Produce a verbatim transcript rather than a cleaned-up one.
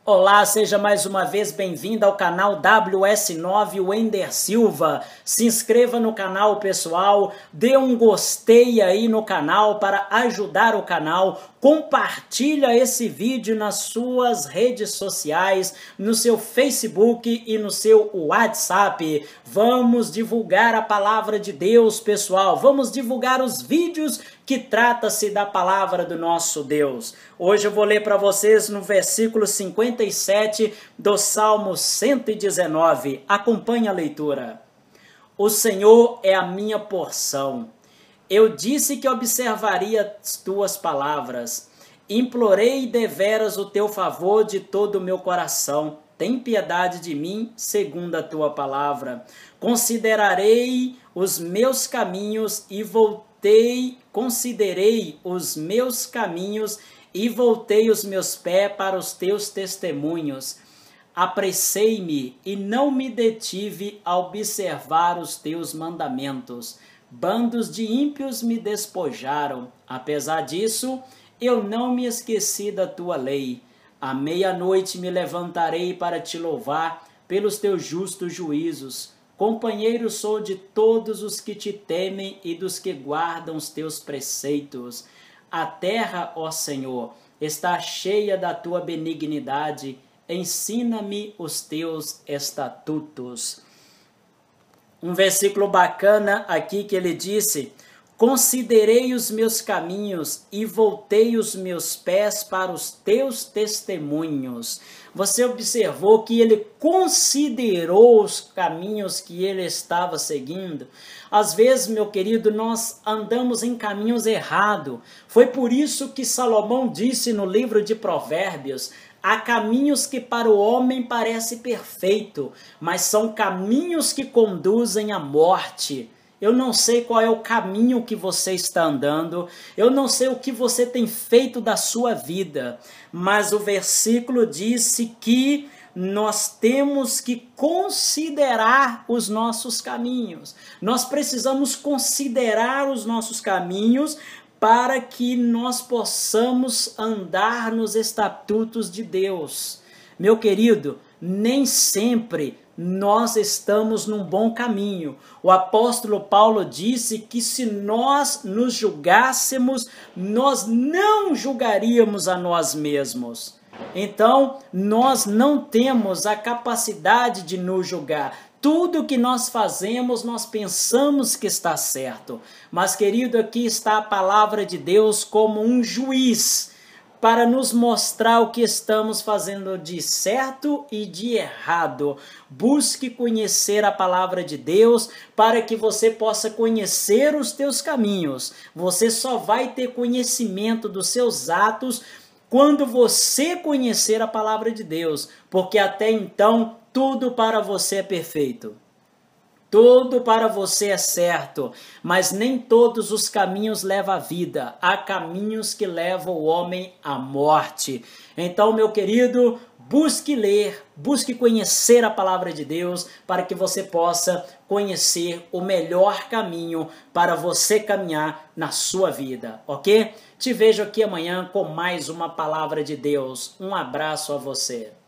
Olá, seja mais uma vez bem-vindo ao canal W S nove Wender Silva. Se inscreva no canal, pessoal, dê um gostei aí no canal para ajudar o canal, compartilha esse vídeo nas suas redes sociais, no seu Facebook e no seu WhatsApp. Vamos divulgar a palavra de Deus, pessoal. Vamos divulgar os vídeos que trata-se da palavra do nosso Deus. Hoje eu vou ler para vocês no versículo cinquenta e sete do Salmo cento e dezenove. Acompanhe a leitura. O Senhor é a minha porção. Eu disse que observaria as tuas palavras. Implorei deveras o teu favor de todo o meu coração. Tem piedade de mim, segundo a tua palavra. Considerarei os meus caminhos e voltei, considerei os meus caminhos e voltei os meus pés para os teus testemunhos. Apressei-me e não me detive a observar os teus mandamentos. Bandos de ímpios me despojaram. Apesar disso, eu não me esqueci da tua lei. À meia-noite me levantarei para te louvar pelos teus justos juízos. Companheiro sou de todos os que te temem e dos que guardam os teus preceitos. A terra, ó Senhor, está cheia da tua benignidade. Ensina-me os teus estatutos. Um versículo bacana aqui que ele disse: considerei os meus caminhos e voltei os meus pés para os teus testemunhos. Você observou que ele considerou os caminhos que ele estava seguindo? Às vezes, meu querido, nós andamos em caminhos errados. Foi por isso que Salomão disse no livro de Provérbios: há caminhos que para o homem parece perfeito, mas são caminhos que conduzem à morte. Eu não sei qual é o caminho que você está andando, eu não sei o que você tem feito da sua vida, mas o versículo disse que nós temos que considerar os nossos caminhos. Nós precisamos considerar os nossos caminhos para que nós possamos andar nos estatutos de Deus. Meu querido, nem sempre nós estamos num bom caminho. O apóstolo Paulo disse que se nós nos julgássemos, nós não julgaríamos a nós mesmos. Então, nós não temos a capacidade de nos julgar. Tudo que nós fazemos, nós pensamos que está certo. Mas, querido, aqui está a palavra de Deus como um juiz para nos mostrar o que estamos fazendo de certo e de errado. Busque conhecer a palavra de Deus para que você possa conhecer os teus caminhos. Você só vai ter conhecimento dos seus atos quando você conhecer a palavra de Deus, porque até então tudo para você é perfeito. Tudo para você é certo, mas nem todos os caminhos levam à vida. Há caminhos que levam o homem à morte. Então, meu querido, busque ler, busque conhecer a palavra de Deus para que você possa conhecer o melhor caminho para você caminhar na sua vida, ok? Te vejo aqui amanhã com mais uma palavra de Deus. Um abraço a você.